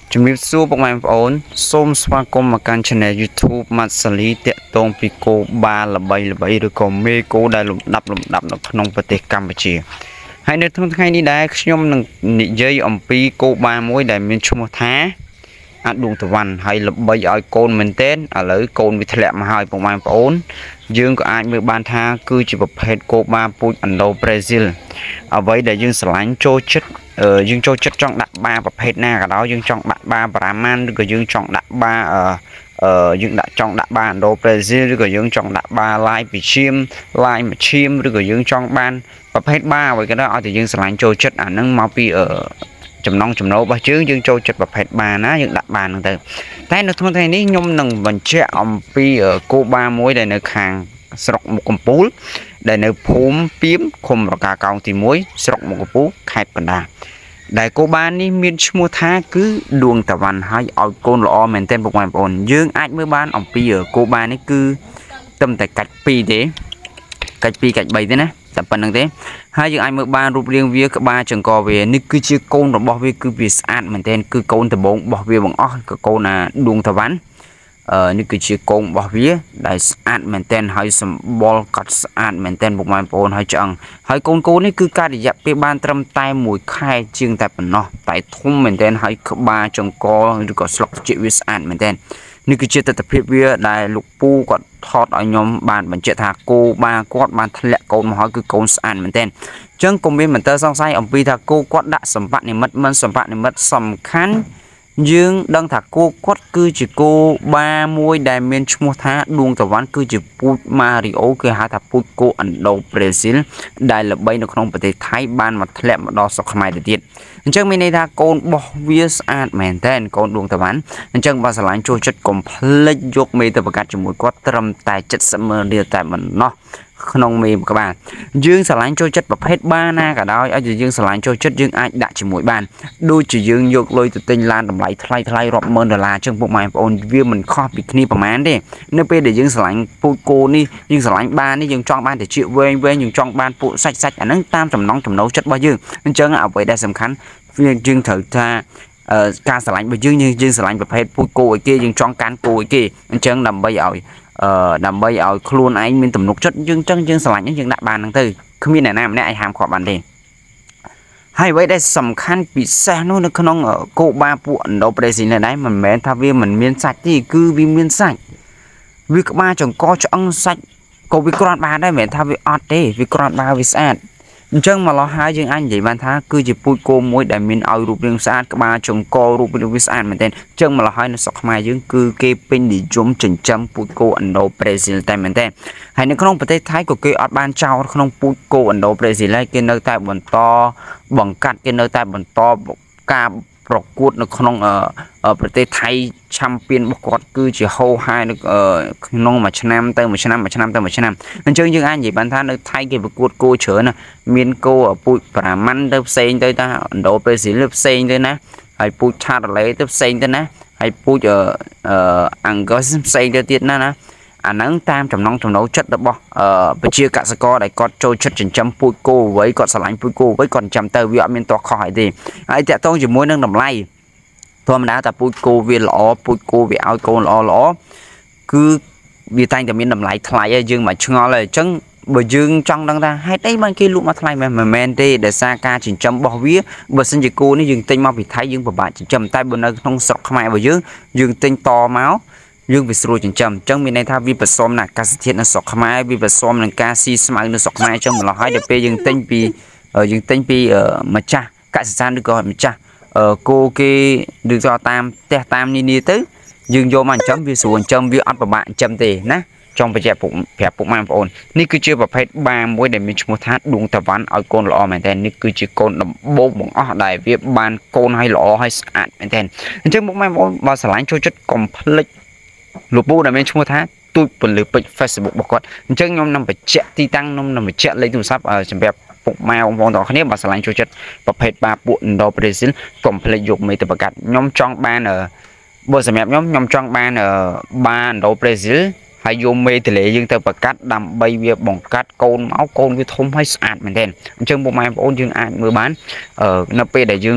ជំរាបសួរបងប្អូនសូមស្វាគមន៍មកកាន់ Channel YouTube ម៉ាត់សាលីតាក់ទងពីគោបាល្បីឬក៏មេគោដែលលំដាប់នៅក្នុងប្រទេសកម្ពុជាហើយនៅថ្ងៃនេះដែរខ្ញុំនឹងនិយាយអំពីគោបាមួយដែលមានឈ្មោះថាអាដួងតវ៉ាន់ហើយល្បីឲ្យកូនមែនទែនឥឡូវកូនវាធ្លាក់មកហើយបងប្អូនយើងក៏អាចមើលបានថាគឺជាប្រភេទគោបាពូជឥណ្ឌូប្រេស៊ីលអ្វីដែលយើងស្រឡាញ់ចូលចិត្តយើងចូលចិត្តចង់ដាក់បាប្រភេទណាក៏ដោយយើងចង់ដាក់បាបារាម៉ាន់ឬក៏យើងចង់ដាក់បាយើងចង់ដាក់បាឥណ្ឌូប្រេស៊ីលឬក៏យើងចង់ដាក់បាឡាយពីឈាមឡាយមកឈាមឬក៏យើងចង់បានប្រភេទបាអ្វីក៏ដោយឲ្យតែយើងស្រឡាញ់ចូលចិត្តអានឹងមកពីចំណងចំណូលរបស់យើងចូលចិត្តប្រភេទបាណាយើងដាក់បាហ្នឹងទៅតែនៅថ្ងៃនេះខ្ញុំនឹងបញ្ជាក់អំពីគោបាមួយដែលនៅខាងស្រុកមុខកំពូលដែលនៅភូមិពីមឃុំរកាកោងទី1ស្រុកមុខកំពូលខេត្តកណ្ដាលដែលគោបានេះមានឈ្មោះថាគឺដួងតវ៉ាន់ហើយឲ្យកូនល្អមែនទែនបងប្អូនយើងអាចមើលបានអំពីគោបានេះគឺត្រឹមតែកាច់2ទេកាច់2កាច់3ទេណាតែប៉ុណ្្នឹងទេហើយយើងអាចមើលបានរូបរាងវាក្បាលចង្កវានេះគឺជាកូនរបស់វាគឺវាស្អាតមែនទែនគឺកូនដំបងរបស់វាបងអស់ក៏កូនណាដួងតវ៉ាន់នេះគឺជាកូនរបស់វាដែលស្អាតមែនទែនហើយសម្បុរកាត់ស្អាតមែនទែនបងប្អូនហើយឆ្អឹងហើយកូននេះគឺការរយៈពេលបានត្រឹមតែ1ខែជាងតែប៉ុណ្ណោះតែធំមែនទែនហើយក្បាលចង្កឬក៏ស្លុកត្រចៀកវាស្អាតមែនទែននេះគឺជាទស្សនវិជ្ជាវាដែលលោកពូគាត់ថតឲ្យខ្ញុំបានបញ្ជាក់ថាគោបាគាត់បានធ្លាក់កូនមកហើយគឺកូនស្អាតមែនទែនអញ្ចឹងកុំមានមន្ទិលសង្ស័យអំពីថាគោគាត់ដាក់សម្បត្តិនិមិត្តមិនសម្បត្តិនិមិត្តសំខាន់យើងដឹងថាគោគាត់គឺជាគោបាមួយដែលមានឈ្មោះថាដួងតវ៉ាន់គឺជាពូជម៉ារីអូគេហៅថាពូជគោឥណ្ឌូប្រេស៊ីលដែលល្បីនៅក្នុងប្រទេសថៃបានមកធ្លាក់មកដល់ស្រុកខ្មែរទៅទៀតអញ្ចឹងមានន័យថាកូនរបស់វាស្អាតមែនតើកូនដួងតវ៉ាន់អញ្ចឹងបើស្រឡាញ់ចូលចិត្តកុំភ្លេចយកមេទៅប្រកាសជាមួយគាត់ត្រឹមតែ70ម៉ឺនរៀលតែប៉ុណ្ណោះក្នុងមេក្បាលយើងស្រឡាញ់ចូលចិត្តប្រភេទបាណាក៏ដោយឲ្យយើងស្រឡាញ់ចូលចិត្តយើងអាចដាក់ជាមួយបានដូចជាយើងយកលុយទៅទិញឡានតម្លៃថ្លៃរាប់ម៉ឺនដុល្លារអញ្ចឹងពុកម៉ែបងប្អូនវាមិនខុសពីគ្នាប្រហែលទេនៅពេលដែលយើងស្រឡាញ់ពូជគោនេះយើងស្រឡាញ់បានេះយើងចង់បានតែជាវែងយើងចង់បានពូជសាច់អាហ្នឹងតាមចំណង់ចំណូលចិត្តរបស់យើងអញ្ចឹងអ្វីដែលសំខាន់វាយើងត្រូវថាការស្រឡាញ់របស់យើងស្រឡាញ់ប្រភេទពូជគោឲ្យគេយើងចង់កាន់គោឲ្យគេអញ្ចឹងដើម្បីឲ្យខ្លួនឯងមានទំនុកចិត្តយើងចឹងយើងស្រឡាញ់យើងដាក់បានហ្នឹងទៅគ្មានអ្នកណាម្នាក់អាចហាមឃាត់បានទេហើយអ្វីដែលសំខាន់ពិសេសនោះនៅក្នុងគោបាពួកឥណ្ឌូប្រេស៊ីលនេះដែរមិនមែនថាវាមិនមានសាច់ទេគឺវាមានសាច់វាក្បាលចង្កឆ្អឹងសាច់ក៏វាគ្រាន់បានដែរមិនមែនថាវាអត់ទេវាគ្រាន់បានវាស្អាតអញ្ចឹងមកឡោះហើយយើងអាចនិយាយបានថាគឺជាពូជគោមួយដែលមានឲ្យរូបរាងស្អាតក្បាលចង្ករូបរាងវាស្អាតមែនទែនអញ្ចឹងមកឡោះហើយនៅស្រុកខ្មែរយើងគឺគេពេញនិយមចិញ្ចឹមពូជគោឥណ្ឌូប្រេស៊ីលតែមែនទែនហើយនៅក្នុងប្រទេសថៃក៏គេអត់បានចោលក្នុងពូជគោឥណ្ឌូប្រេស៊ីលហើយគេនៅតែបន្តបង្កាត់គេនៅតែបន្តការប្រកួតនៅក្នុងប្រទេសថៃឆាំពៀនរបស់គាត់គឺជាហូរហែនៅក្នុងមួយឆ្នាំទៅមួយឆ្នាំអញ្ចឹងយើងអាចនិយាយបានថានៅថៃគេប្រកួតគោច្រើនណាមានគោពូជប្រាម៉ាន់ទៅផ្សេងទៅថាឥណ្ឌូប្រេស៊ីលផ្សេងទៅណាហើយពូជឆារ៉ាឡេទៅផ្សេងទៅណាហើយពូជអង់គ្លេសផ្សេងទៅទៀតណាអាហ្នឹងតាមចំណង់ចំណូលចិត្តរបស់ប្រជាកសិករដែលគាត់ចូលចិត្តចិញ្ចឹមពូជគោអ្វីគាត់ស្រឡាញ់ពូជគោអ្វីគាត់ចិញ្ចឹមទៅវាអត់មានតោះខុសអីទេហើយតាក់ទងជាមួយនឹងតម្លៃធម្មតាតែពូជគោវាល្អពូជគោវាឲ្យកូនល្អគឺវាតែងតែមានតម្លៃថ្លៃហើយយើងមិនឆ្ងល់ទេអញ្ចឹងបើយើងចង់ដឹងថាហេតុអីបានគេលក់មកថ្លៃមិនមែនទេដោយសារការចិញ្ចឹមរបស់វាបើសិនជាគោនេះយើងទិញមកពីថៃយើងពិបាកចិញ្ចឹមតែបើនៅក្នុងស្រុកខ្មែររបស់យើងទិញតមកយើងវាស្រួលចិញ្ចឹមអញ្ចឹងមានន័យថាវាผสมនឹងអាកាសធាតុនៅស្រុកខ្មែរវាผสมនឹងការស៊ីស្មៅនៅស្រុកខ្មែរអញ្ចឹងម្ល៉េះហើយដល់ពេលយើងទិញពីម្ចាស់កសិដ្ឋានឬក៏ម្ចាស់គោគេឬក៏តាមផ្ទះតាមនានាទៅយើងយកមកចិញ្ចឹមវាស្រួលចិញ្ចឹមវាអត់ពិបាកចិញ្ចឹមទេណាចង់បញ្ជាក់ប្រាប់ពុកម៉ែបងប្អូននេះគឺជាប្រភេទបាមួយដែលមានឈ្មោះថាដួងតវ៉ាន់ឲ្យកូនល្អមែនតើនេះគឺជាកូនដំបូងបង្អស់ដែលវាបានកូនឲ្យល្អឲ្យស្អាតមែនតើអញ្ចឹងពុកម៉ែបងប្អូនបើស្រឡាញ់ចូលចិត្តកុំភ្លេចលោកពូដែលមានឈ្មោះថាទូចពន្លឺពេជ្រ Facebook របស់គាត់អញ្ចឹងខ្ញុំនឹងបញ្ជាក់ទីតាំងខ្ញុំនឹងបញ្ជាក់លេខទូរស័ព្ទសម្រាប់ពុកម៉ែបងប្អូនទាំងអស់គ្នាបើស្រឡាញ់ចូលចិត្តប្រភេទបាពួកឥណ្ឌូប្រេស៊ីលកុំភ្លេចយកមេទៅប្រកាសខ្ញុំចង់បានបើសម្រាប់ខ្ញុំចង់បានបាឥណ្ឌូប្រេស៊ីលហើយយកមេទលេយើងទៅប្រកាសដើម្បីវាបង្កាត់កូនមកកូនវាធំហើយស្អាតមែនទែនអញ្ចឹងពុកម៉ែបងប្អូនយើងអាចមើលបាននៅពេលដែលយើង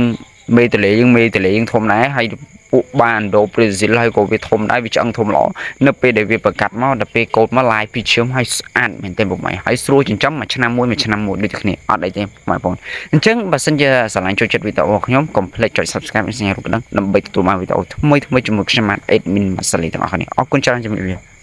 mê tệ lệ nhưng thôm nãy hay bộ bàn đồ Brazil hay có việc thôm đáy vì chẳng thôm lọ nó pe để việc bật cắt máu đập pe cột máu lại pi chấm hay ăn mình tên bộ mày hay xua chỉnh chấm mà chăn năm môi được này ở đây em mày bọn chẳng bà sinh giờ sản lãnh cho chất video nhóm complete cho subscribe và share được đăng nằm bậy tụi mà video mới chụp một cái mạng admin mà xử lý tụi mà này ở con channel cho mình